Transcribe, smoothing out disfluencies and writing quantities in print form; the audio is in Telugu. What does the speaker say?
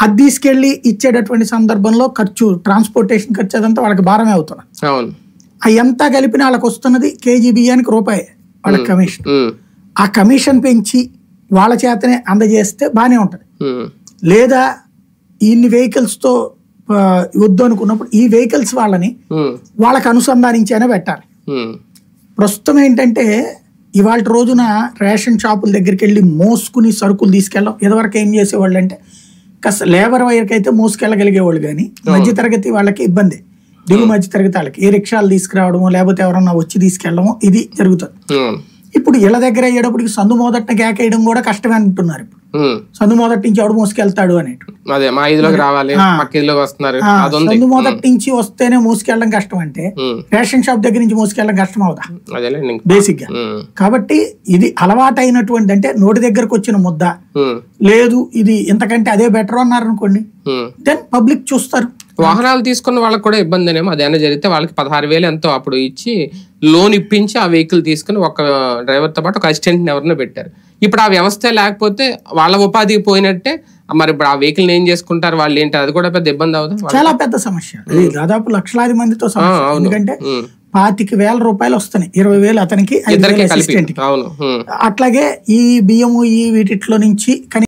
అది తీసుకెళ్లి ఇచ్చేటటువంటి సందర్భంలో ఖర్చు, ట్రాన్స్పోర్టేషన్ ఖర్చు అదంతా వాళ్ళకి భారమే అవుతున్నది. అదంతా కలిపిన వాళ్ళకి వస్తున్నది కేజీ బియ్యానికి రూపాయి వాళ్ళకి కమిషన్. ఆ కమిషన్ పెంచి వాళ్ళ చేతనే అందజేస్తే బానే ఉంటది. లేదా ఇన్ని వెహికల్స్ తో వద్దు అనుకున్నప్పుడు ఈ వెహికల్స్ వాళ్ళకి అనుసంధానించైనా పెట్టాలి. ప్రస్తుతం ఏంటంటే ఇవాళ రోజున రేషన్ షాపుల దగ్గరికి వెళ్ళి మోసుకుని సరుకులు తీసుకెళ్ళడం. ఇదివరకు ఏం చేసేవాళ్ళు అంటే కాస్త లేబర్ వైర్కి అయితే మోసుకెళ్ళగలిగేవాళ్ళు, కానీ మధ్యతరగతి వాళ్ళకి ఇబ్బంది. దిగు మధ్యతరగతి వాళ్ళకి ఏ రిక్షాలు తీసుకురావడము లేకపోతే ఎవరన్నా వచ్చి తీసుకెళ్ళడము ఇది జరుగుతుంది. ఇప్పుడు ఇళ్ళ దగ్గర అయ్యేటప్పటికి సందు మొదటిన కేకేయడం కూడా కష్టమే అంటున్నారు. ఇప్పుడు సందు మొదటి నుంచి ఎవడు మోసుకెళ్తాడు అనేటు, సందు మొదటి నుంచి వస్తేనే మోసుకెళ్ళడం కష్టం అంటే రేషన్ షాప్ దగ్గర నుంచి మోసుకెళ్ళడం కష్టం అవుదా బేసిక్ గా. కాబట్టి ఇది అలవాటైనటువంటి, అంటే నోటి దగ్గరకు వచ్చిన ముద్ద లేదు, ఇది ఇంతకంటే అదే బెటర్ అన్నారు అనుకోండి, దెన్ పబ్లిక్ చూస్తారు. వాహనాలు తీసుకున్న వాళ్ళకి కూడా ఇబ్బంది అనేమో. అదేనా జరిగితే వాళ్ళకి 16,000 ఎంతో అప్పుడు ఇచ్చి లోన్ ఇప్పించి ఆ వెహికల్ తీసుకుని ఒక డ్రైవర్ తో పాటు ఒక అసిస్టెంట్ ఎవరినో పెట్టారు. ఇప్పుడు ఆ వ్యవస్థ లేకపోతే వాళ్ళ ఉపాధి పోయినట్టే. మరి ఇప్పుడు ఆ వెహికల్ ఏం చేసుకుంటారు వాళ్ళు ఏంటి, అది కూడా పెద్ద ఇబ్బంది అవుతుంది. చాలా పెద్ద సమస్య, దాదాపు లక్షలాది మందితో సమస్య. ఎందుకంటే 25,000 రూపాయలు వస్తున్నాయి, 20,000 అతనికి, 5,000 అసిస్టెంట్. అట్లాగే ఈ బియ్యము ఈ వీటిలో నుంచి